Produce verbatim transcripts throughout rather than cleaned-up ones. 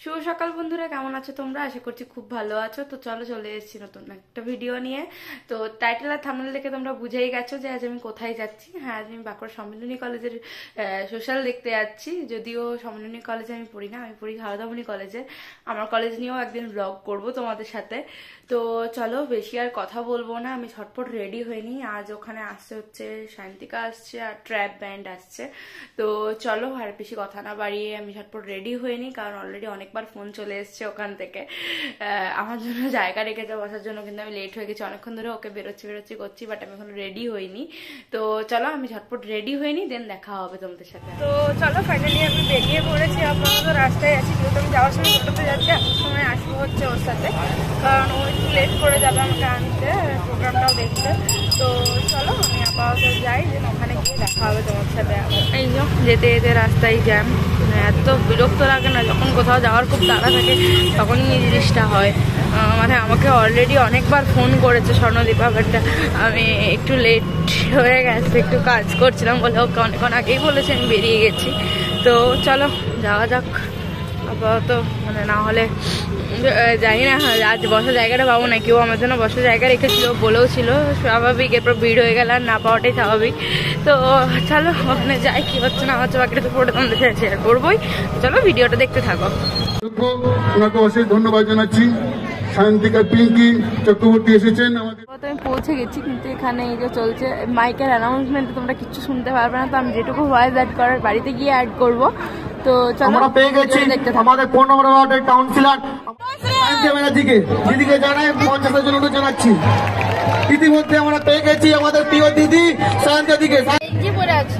শুভ সকাল বন্ধুরা, কেমন আছো তোমরা? আশা করছি খুব ভালো আছো। তো চলো চলে এসেছি নতুন একটা ভিডিও নিয়ে। তো টাইটেল আর থাম্বনেল দেখে তোমরা বুঝেই গেছো যে আজ আমি কোথায় যাচ্ছি। হ্যাঁ, আজ আমি বাঁকুড়া সম্মিলনী কলেজের সোশ্যাল দেখতে যাচ্ছি। যদিও সম্মিলনী কলেজে আমি পড়ি না, আমি পড়ি হাওড়ামণি কলেজে। আমার কলেজ নিয়েও একদিন ব্লগ করব তোমাদের সাথে। তো চলো বেশি আর কথা বলবো না, আমি ঝটপট রেডি হইনি। আজ ওখানে আসছে হচ্ছে শান্তিকা আসছে আর ট্র্যাপ ব্যান্ড আসছে। তো চলো আর বেশি কথা না বাড়িয়ে আমি ঝটপট রেডি হইনি, কারণ অলরেডি অনেকবার ফোন চলে এসছে ওখান থেকে আমার জন্য জায়গা রেখেছে বসার জন্য, কিন্তু আমি লেট হয়ে গেছি অনেকক্ষণ ধরে। ওকে বেরোচ্ছি বেরোচ্ছি করছি, বাট আমি এখনো রেডি হইনি। তো চলো আমি ঝটপট রেডি হইনি, দেন দেখা হবে তোমাদের সাথে। তো চলো ফাইনালি আমি বেরিয়ে পড়েছি। আপাতত রাস্তায় আছি, যেহেতু আমি যাওয়ার সময় টোটোতে যাচ্ছি, আসার সময় আসবো হচ্ছে ওর সাথে, কারণ ও একটু লেট করে যাবে আমাকে আনতে, প্রোগ্রামটাও দেখতে। তো চলো আমি আপাতত যাই, দেন ওখানে গিয়ে দেখা হবে তোমার সাথে। এই যে যেতে যেতে রাস্তায় জ্যাম, এত বিরক্ত লাগে না যখন কোথাও যাওয়ার খুব তাড়া থাকে, তখনই এই জিনিসটা হয়। মানে আমাকে অলরেডি অনেকবার ফোন করেছে স্বর্ণদীপা, বাট আমি একটু লেট হয়ে গেছে, একটু কাজ করছিলাম বলে ওকে অনেকক্ষণ আগেই বলেছে আমি বেরিয়ে গেছি। তো চলো যাওয়া যাক আপাতত, মানে না হলে জানি না আজ বসার জায়গাটা পাবো না। কেউ আমার জন্য বসার জায়গা রেখেছিল, বলেও ছিল, স্বাভাবিক। এরপর ভিড় হয়ে গেল আর না পাওয়াটাই স্বাভাবিক। তো চলো ওখানে যাই, কি হচ্ছে না হচ্ছে বাকিটা তো পুরোটা তোমাদের সাথে শেয়ার করবোই। চলো ভিডিওটা দেখতে থাকো। ওনাকে অশেষ ধন্যবাদ জানাচ্ছি। শান্তিকা পিঙ্কি চক্রবর্তী এসেছেন আমাদের। আমি পৌঁছে গেছি, কিন্তু এখানে এই যে চলছে মাইকের অ্যানাউন্সমেন্ট, তোমরা কিছু শুনতে পারবে না। তো আমি যেটুকু ভয়েস অ্যাড করার বাড়িতে গিয়ে অ্যাড করবো। তো আমরা পেয়ে গেছি আমাদের পনেরো নম্বর ওয়ার্ডের কাউন্সিলর দিকে দিদিকে জানাই পঞ্চাশের জন্য জানাচ্ছি। ইতিমধ্যে আমরা পেয়ে গেছি আমাদের প্রিয় দিদি সায়ন্তা দিকে। পড়ে আছি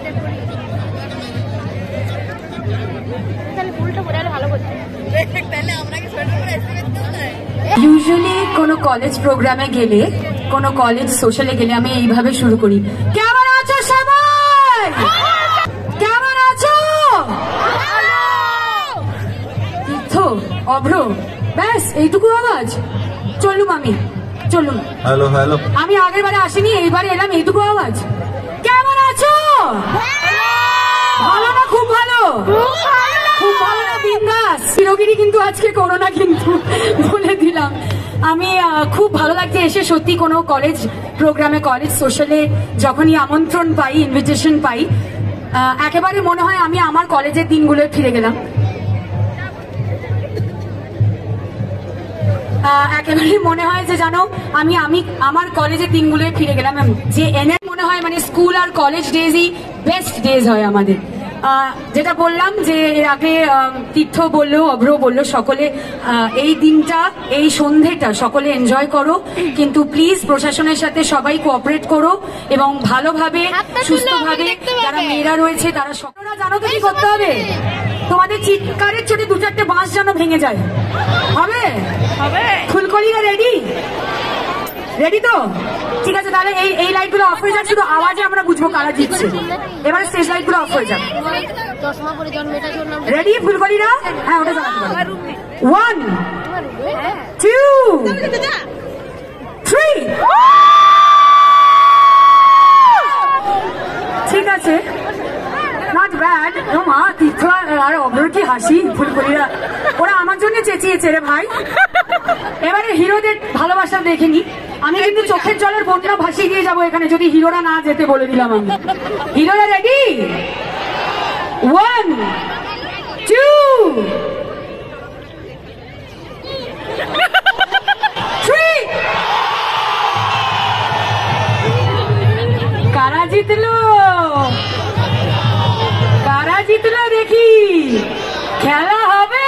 ইউজুয়ালি কোনো কলেজ প্রোগ্রামে গেলে, কোনো কলেজ সোশ্যালে গেলে আমি এইভাবে শুরু করি, কেমন আছো সবাই, কেমন আছো, তীর্থ অভ্র, ব্যাস এইটুকু আওয়াজ। চলুম আমি চলুন হ্যালো হ্যালো আমি আগের বারে আসিনি, এইবারে এলাম, এইটুকু আওয়াজ। কেমন আছো? ভালো না? খুব ভালো, খুব ভালো না? বিন্দাস চিরগিরি কিন্তু আজকে করো না, কিন্তু বলে দিলাম। আমি খুব ভালো লাগছে এসে, সত্যি কোনো কলেজ প্রোগ্রামে, কলেজ সোশ্যালে যখনই আমন্ত্রণ পাই, ইনভিটেশন পাই, একেবারে মনে হয় আমি আমার কলেজের দিনগুলোয় ফিরে গেলাম। একেবারে মনে হয় যে জানো আমি আমি আমার কলেজের দিনগুলোয় ফিরে গেলাম। যে এনে মনে হয় মানে স্কুল আর কলেজ ডেজই বেস্ট ডেজ হয় আমাদের। যেটা বললাম যে এর আগে তীর্থ বললো, অভ্র বললো, সকলে এই দিনটা, এই সন্ধেটা সকলে এনজয় করো, কিন্তু প্লিজ প্রশাসনের সাথে সবাই কোঅপারেট করো এবং ভালোভাবে সুস্থভাবে যারা মেয়েরা রয়েছে তারা সকলেরা জানো তো কি করতে হবে। তোমাদের চিৎকারের চোটে দু চারটে বাঁশ যেন ভেঙে যায়। হবে হবে ফুলকলিরা রেডি রেডি তো? ঠিক আছে, তাহলে এই এই লাইট গুলো অফ হয়ে যাক, শুধু আওয়াজে আমরা বুঝবো কারা জিতছে। এবারে স্টেজ লাইট গুলো অফ হয়ে যাক। রেডি ফুলকলিরা? হ্যাঁ ওটা জানাতে পারো। One two three. ঠিক আছে, নট ব্যাড। ও মা, তীর্থ আর অভ্র কি হাসি, ফুলকলিরা ওরা আমার জন্য চেঁচিয়েছে রে ভাই। এবারে হিরোদের ভালোবাসা দেখেনি, আমি কিন্তু চোখের জলের বন্যা ভাসিয়ে দিয়ে যাবো এখানে যদি হিরোরা না যেতে বলে দিলাম আমি। হিরোরা রেডি? One two three. কারা জিতলো? কারা জিতলো দেখি? খেলা হবে।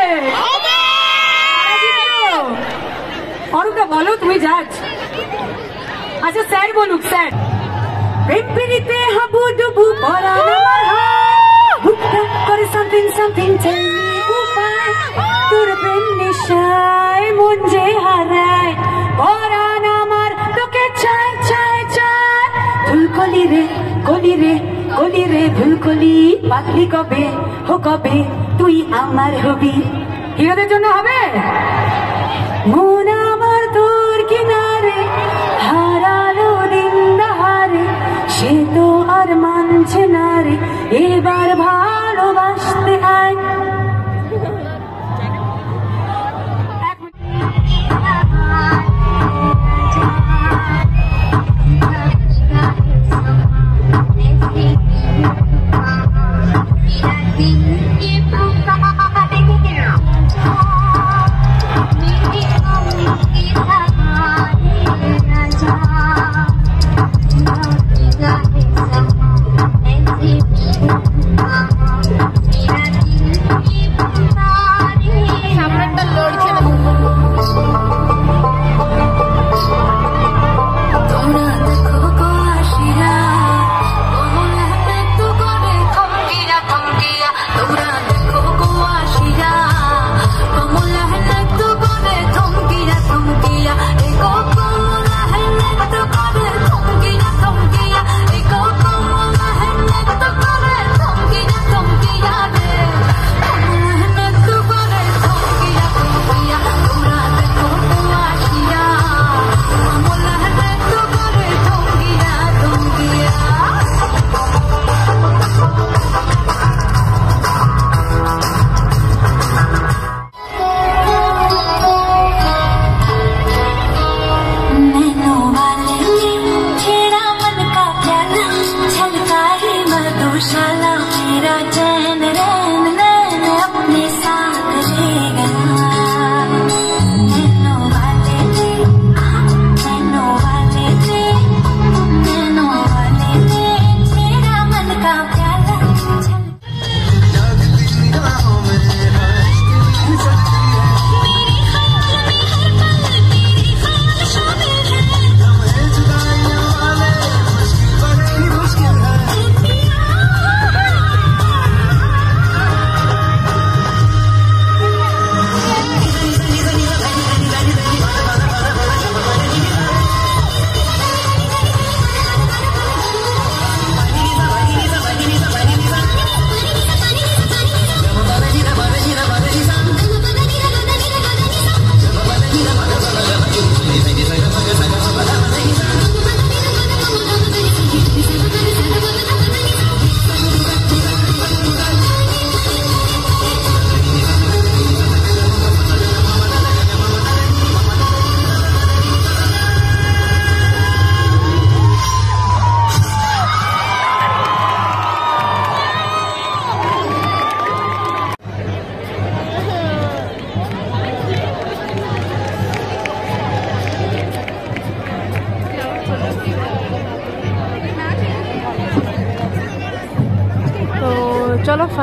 অরুণা বলো, তুমি জাজ। আচ্ছা স্যার বলুক, স্যার। প্রেমপিরিতে হাবু ডুবু পরাণ আমার হায়, বুকটা করে সামথিং সামথিং টেল মি উপায়, তোর প্রেম নেশায় মন যে হারায়, পরাণ আমার তোকে চায় চায় চায়। ফুলকলি রে কলি রে কলি রে ফুলকলি, পাতলি কবে হো কবে তুই আমার হবি। হিরোদের জন্য হবে। মন আমার তোর কিনারে হারালো দিন দাহারে, সে তো আর মানছে না রে, এবার ভালোবাসতে আয়।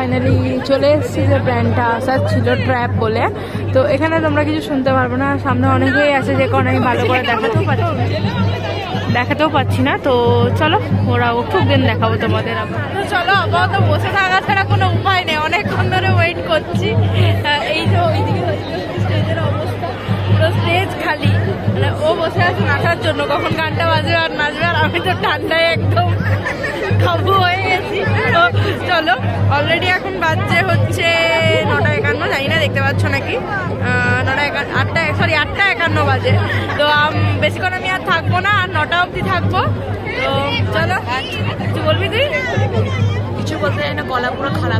ফাইনালি চলে এসেছি যে প্ল্যানটা আসার ছিল ট্র্যাপ বলে। তো এখানে তোমরা কিছু শুনতে পারবে না, সামনে অনেকেই আছে যে কারণে আমি ভালো করে দেখাতেও পারছি দেখাতেও পাচ্ছি না। তো চলো ওরা উঠুক দিন দেখাবো তোমাদের। আবার তো চলো, আপাতত বসে থাকা ছাড়া কোনো উপায় নেই, অনেকক্ষণ ধরে ওয়েট করছি। এই যে ওইদিকে স্টেজের অবস্থা, পুরো স্টেজ খালি, মানে ও বসে আছে নাচার জন্য, কখন গানটা বাজবে আর নাচবে, আর আমি তো ঠান্ডায় একদম কাবু হয়ে গেছি। তো চলো, অলরেডি এখন বাজছে হচ্ছে নটা একান্ন, জানি না দেখতে পাচ্ছ নাকি, নটা একান্ন আটটা সরি আটটা একান্ন বাজে। তো বেশিক্ষণ আমি আর থাকবো না, আর নটা অবধি থাকবো। তো চলো, কিছু বলবি তুই? কিছু বলতে চাই না, গলা পুরো খারাপ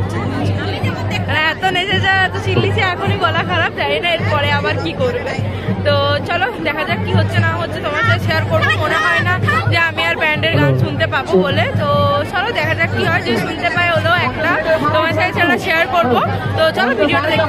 মানে এত নেচেছে এত চিল্লিছে, এখনই গলা খারাপ, জানি না এরপরে আবার কি করবে। তো চলো দেখা যাক কি হচ্ছে না হচ্ছে, তোমার সাথে শেয়ার করবো। মনে হয় না যে আমি আর ব্যান্ডের গান শুনতে পাবো বলে, তো চলো দেখা যাক কি হয়, যে শুনতে পাই হলো একটা তোমার সাথে সেটা শেয়ার করবো। তো চলো ভিডিওটা দেখো।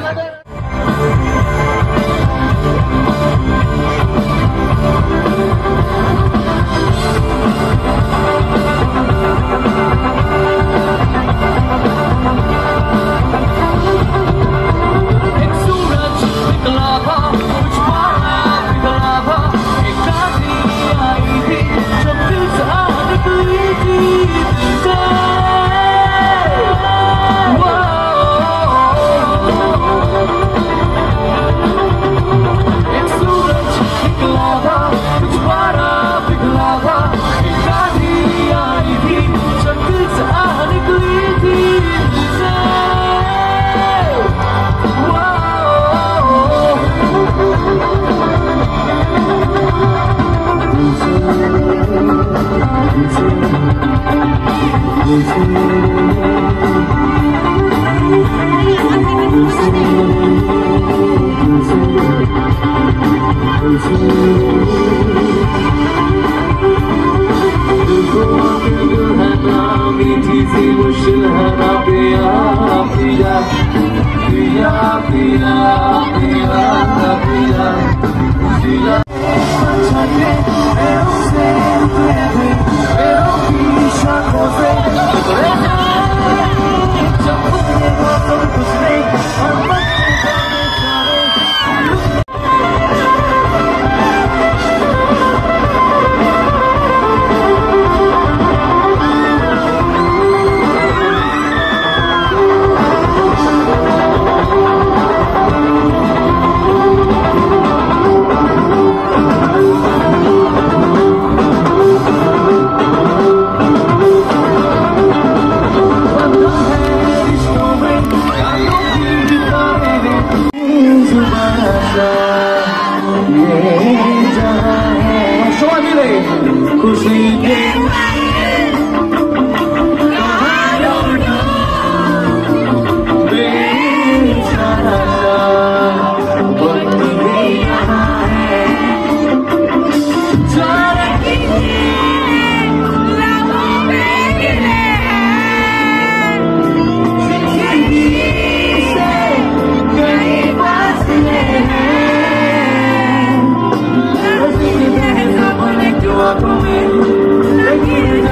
Come in,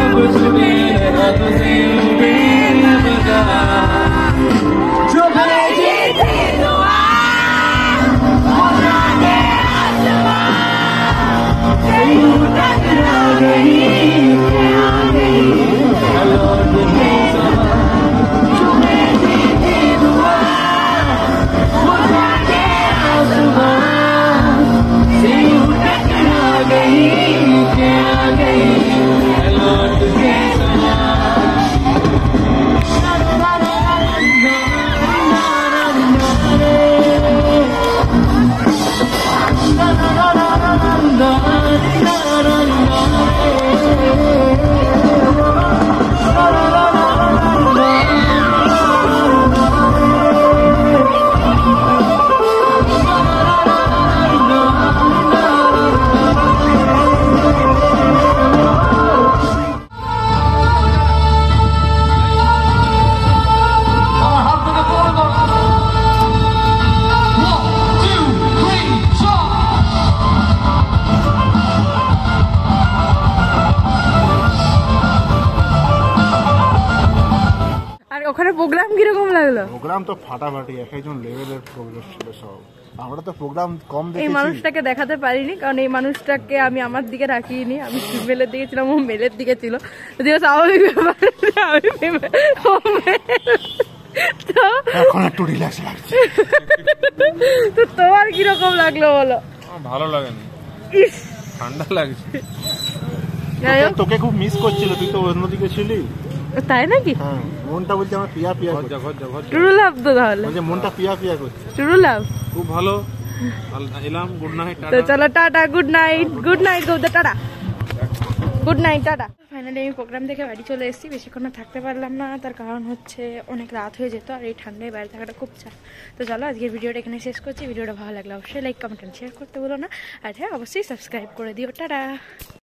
ওখানে প্রোগ্রাম কিরকম লাগলো? প্রোগ্রাম তো ফাটাফাটি, এক একজন লেভেলের প্রোগ্রাম ছিল সব। আমরা তো প্রোগ্রাম কম এই দেখেছি। মানুষটাকে দেখাতে পারিনি কারণ এই মানুষটাকে আমি আমার দিকে রাখিনি, আমি ফিমেলের দিকে ছিলাম, ও মেলের দিকে ছিল। যদিও স্বাভাবিক ব্যাপার, আমি female, ও male। তো এখন একটু রিল্যাক্স লাগছে। তো তোমার কিরকম লাগলো বলো? ভালো লাগেনি, ইস ঠান্ডা লাগছে। যাই হোক, তোকে খুব মিস করছিল, তুই তো অন্যদিকে ছিলি। তাই নাকি? হ্যাঁ, মনটা বলছে আমার পিয়া পিয়া করছে। ঘর যা, ঘর যা। ট্রু লাভ তো তাহলে, বলছে মনটা পিয়া পিয়া করছে। True love. খুব ভালো, এলাম। গুড নাইট, তো চলো টাটা, গুড নাইট, গুড নাইট গৌদা, টাটা, গুড নাইট, টাটা। ফাইনালি আমি প্রোগ্রাম দেখে বাড়ি চলে এসেছি। বেশিক্ষণ আর থাকতে পারলাম না, তার কারণ হচ্ছে অনেক রাত হয়ে যেত আর এই ঠান্ডায় বাইরে থাকাটা খুব চাপ। তো চলো আজকের ভিডিওটা এখানে শেষ করছি। ভিডিওটা ভালো লাগলে অবশ্যই লাইক কমেন্ট শেয়ার করতে বলো না, আর হ্যাঁ অবশ্যই সাবস্ক্রাইব করে দিও। টাটা।